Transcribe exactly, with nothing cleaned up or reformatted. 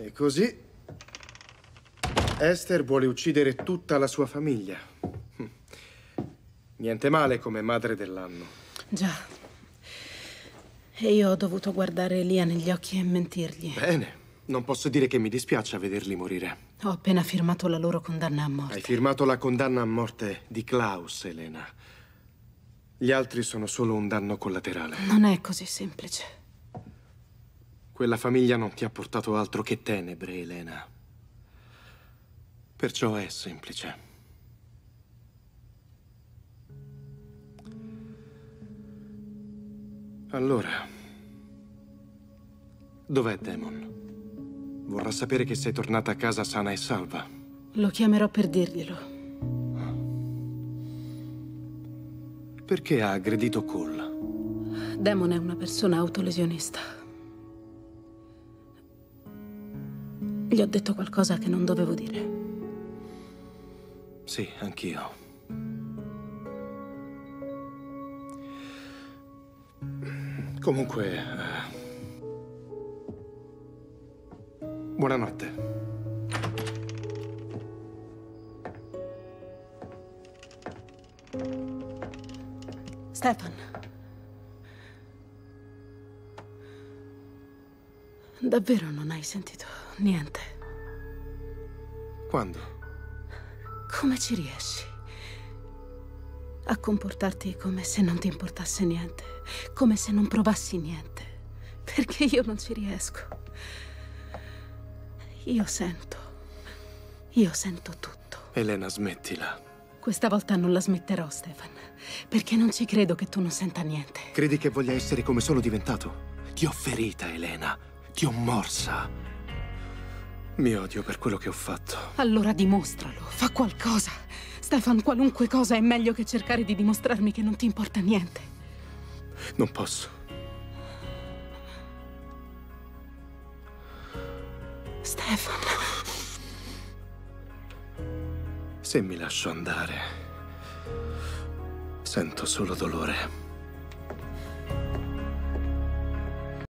E così Esther vuole uccidere tutta la sua famiglia. Niente male come madre dell'anno. Già. E io ho dovuto guardare Elia negli occhi e mentirgli. Bene. Non posso dire che mi dispiace vederli morire. Ho appena firmato la loro condanna a morte. Hai firmato la condanna a morte di Klaus, Elena. Gli altri sono solo un danno collaterale. Non è così semplice. Quella famiglia non ti ha portato altro che tenebre, Elena. Perciò è semplice. Allora, dov'è Damon? Vorrà sapere che sei tornata a casa sana e salva. Lo chiamerò per dirglielo. Perché ha aggredito Cole? Damon è una persona autolesionista. Gli ho detto qualcosa che non dovevo dire. Sì, anch'io. Comunque... Uh... Buonanotte. Stefan. Davvero non hai sentito niente? Quando? Come ci riesci a comportarti come se non ti importasse niente? Come se non provassi niente? Perché io non ci riesco. Io sento. Io sento tutto. Elena, smettila. Questa volta non la smetterò, Stefan. Perché non ci credo che tu non senta niente. Credi che voglia essere come sono diventato? Ti ho ferita, Elena. Ti ho morsa. Mi odio per quello che ho fatto. Allora dimostralo. Fa qualcosa. Stefan, qualunque cosa è meglio che cercare di dimostrarmi che non ti importa niente. Non posso. Stefan. Se mi lascio andare, sento solo dolore.